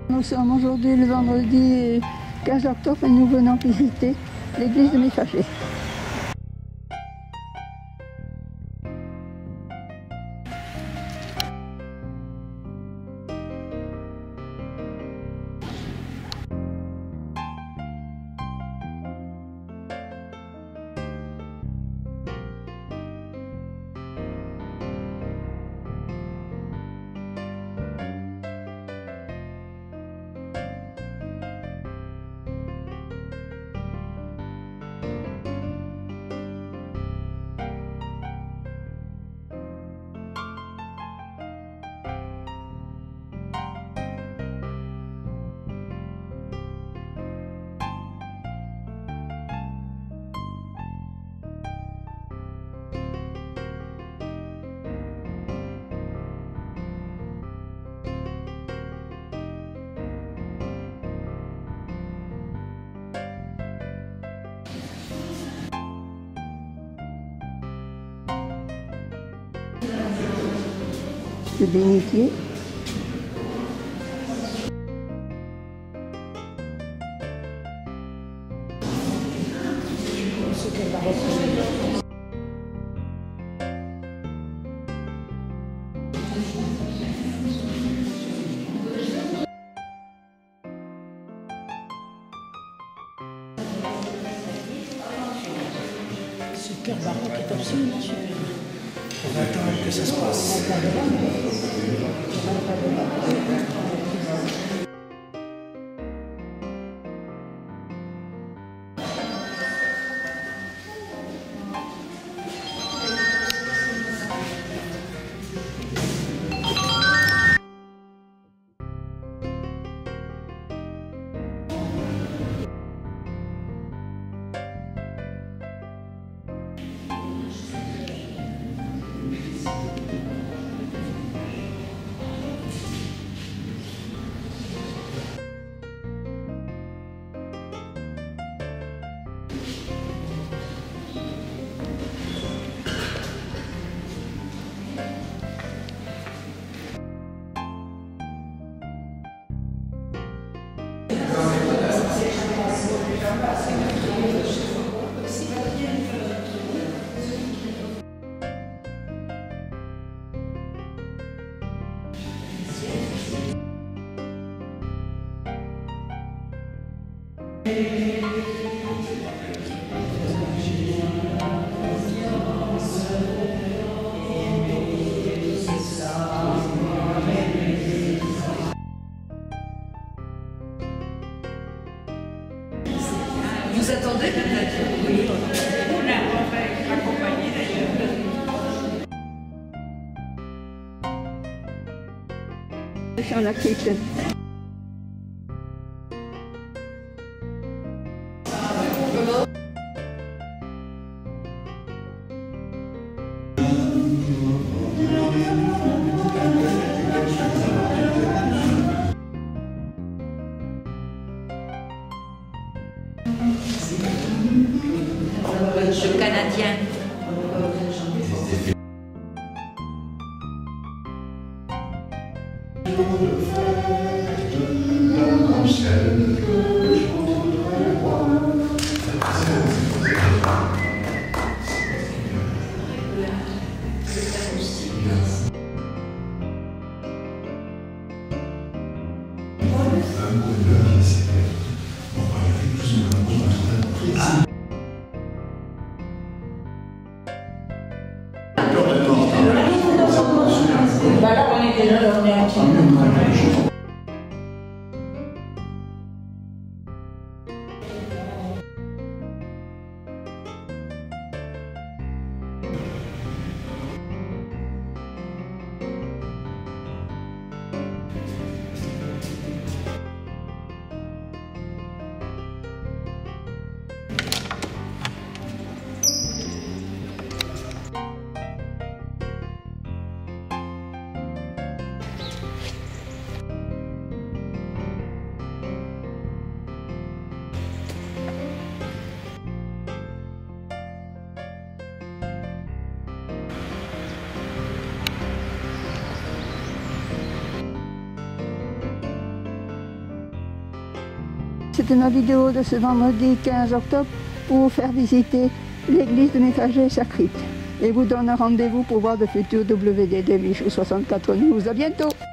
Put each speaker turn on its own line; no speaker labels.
Nous sommes aujourd'hui le vendredi 15 octobre et nous venons visiter l'église de Mifaché. Le bénitier.
Ce cœur baroque est absolument superbe. On va attendre que ça se passe.
Vous attendez peut-être? Oui. On va être accompagné d'ailleurs.
Sur la kitchen.
Le jeu canadien.
c'était ma vidéo de ce vendredi 15 octobre pour vous faire visiter l'église de Messager et sa crypte. Et vous donne un rendez-vous pour voir de futurs WDD 8 64 News. À bientôt!